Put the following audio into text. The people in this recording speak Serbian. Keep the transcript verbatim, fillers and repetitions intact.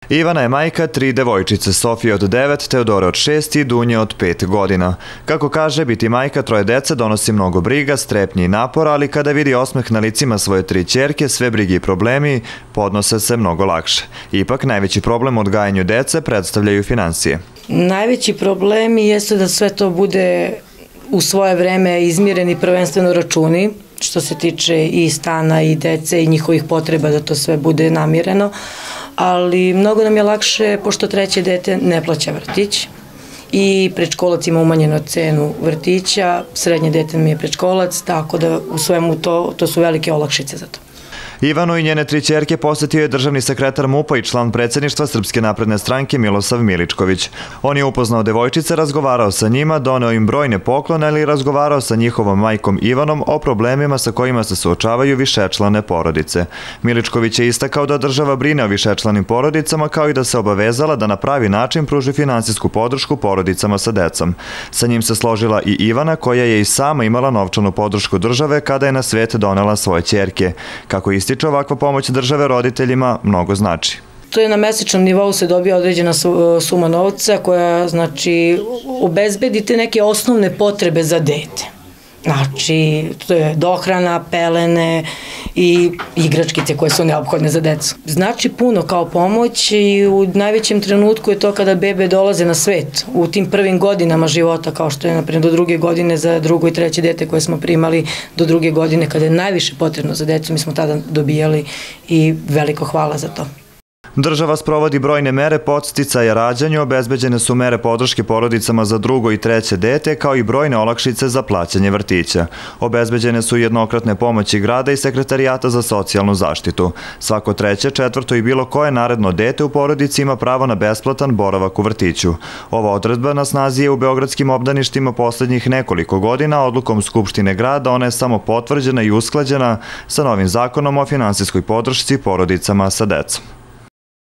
Ivana je majka tri devojčice, Sofije od devet, Teodore od šest i Dunje od pet godina. Kako kaže, biti majka troje dece donosi mnogo briga, strepnji i napora, ali kada vidi osmeh na licima svoje tri ćerke, sve brige i problemi podnose se mnogo lakše. Ipak, najveći problem u odgajanju dece predstavljaju finansije. Najveći problemi jeste da sve to bude u svoje vreme izmireni prvenstveno računi, što se tiče i stana i dece i njihovih potreba da to sve bude namireno, ali mnogo nam je lakše pošto treće dete ne plaća vrtić i predškolac ima umanjenu cenu vrtića, srednje dete mi je predškolac, tako da u svemu to, to su velike olakšice za to. Ivanu i njene tri ćerke posetio je državni sekretar MUP-a i član predsjedništva Srpske napredne stranke Milosav Miličković. On je upoznao devojčice, razgovarao sa njima, doneo im brojne poklone, ali razgovarao sa njihovom majkom Ivanom o problemima sa kojima se suočavaju višečlane porodice. Miličković je istakao da država brine o višečlanim porodicama, kao i da se obavezala da na pravi način pruži finansijsku podršku porodicama sa decom. Sa njim se složila i Ivana, koja je i sama imala novčanu podršku države kada je na svet donela svoje ćerke. Kako ističe, ovakva pomoć države roditeljima mnogo znači. To je na mesečnom nivou se dobija određena suma novca koja znači obezbedi te neke osnovne potrebe za dete. Znači, to je dohrana, pelene i igračkice koje su neophodne za decu. Znači puno kao pomoć i u najvećem trenutku je to kada bebe dolaze na svet, u tim prvim godinama života, kao što je naprimjer do druge godine za drugo i treće dete koje smo primali do druge godine, kada je najviše potrebno za decu, mi smo tada dobijali i veliko hvala za to. Država sprovodi brojne mere podsticaja rađanju, obezbeđene su mere podrške porodicama za drugo i treće dete, kao i brojne olakšice za plaćanje vrtića. Obezbeđene su jednokratne pomoći grada i Sekretarijata za socijalnu zaštitu. Svako treće, četvrto i bilo koje naredno dete u porodici ima pravo na besplatan boravak u vrtiću. Ova odredba na snazi je u beogradskim obdaništima poslednjih nekoliko godina, odlukom Skupštine grada ona je samo potvrđena i usklađena sa novim zakonom o finansijskoj podršci porodicama sa decom.